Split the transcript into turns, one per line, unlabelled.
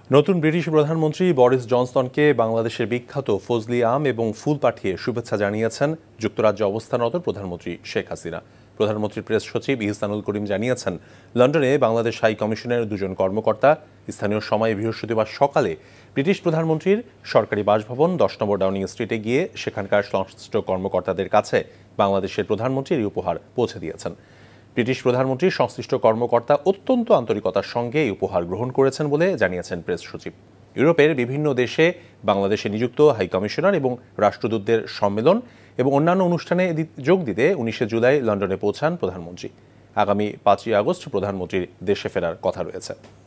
নতুন ব্রিটিশ প্রধানমন্ত্রী বরিস জনসনকে বাংলাদেশের বিখ্যাত ফজলি আম এবং ফুল পাঠিয়ে শুভেচ্ছা জানিয়েছেন যুক্তরাজ্যে অবস্থানরত প্রধানমন্ত্রী শেখ হাসিনা। প্রধানমন্ত্রীর প্রেস সচিব ইহসানুল করিম জানিয়েছেন, লন্ডনে বাংলাদেশ হাই কমিশনের দুজন কর্মকর্তা স্থানীয় সময় বৃহস্পতিবার সকালে ব্রিটিশ প্রধানমন্ত্রীর সরকারি বাসভবন 10 নম্বর ডাউনিং স্ট্রিটে গিয়ে সেখানকার সংশ্লিষ্ট কর্মকর্তাদের কাছে বাংলাদেশের প্রধানমন্ত্রীর এই উপহার পৌঁছে দিয়েছেন। ব্রিটিশ প্রধানমন্ত্রীর সংশ্লিষ্ট কর্মকর্তা অত্যন্ত আন্তরিকতার সঙ্গে এই উপহার গ্রহণ করেছেন বলে জানিয়েছেন প্রেস সচিব। ইউরোপের বিভিন্ন দেশে বাংলাদেশে নিযুক্ত হাই কমিশনার এবং রাষ্ট্রদূতদের সম্মেলন এবং অন্যান্য অনুষ্ঠানে যোগ দিতে 19 জুলাই লন্ডনে পৌঁছান প্রধানমন্ত্রী। আগামী 5 আগস্ট প্রধানমন্ত্রীর দেশে ফেরার কথা রয়েছে।